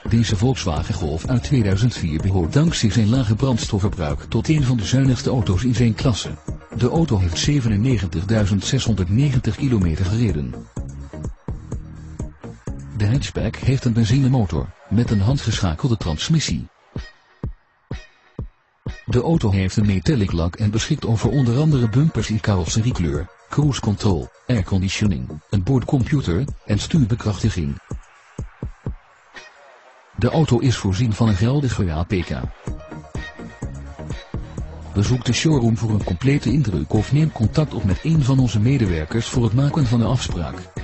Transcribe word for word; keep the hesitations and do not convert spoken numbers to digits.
Deze Volkswagen Golf uit tweeduizend vier behoort dankzij zijn lage brandstofverbruik tot een van de zuinigste auto's in zijn klasse. De auto heeft zevenennegentigduizend zeshonderdnegentig kilometer gereden. De hatchback heeft een benzinemotor, met een handgeschakelde transmissie. De auto heeft een metallic lak en beschikt over onder andere bumpers in carrosseriekleur, cruise control, airconditioning, een boordcomputer en stuurbekrachtiging. De auto is voorzien van een geldige A P K. Bezoek de showroom voor een complete indruk of neem contact op met een van onze medewerkers voor het maken van een afspraak.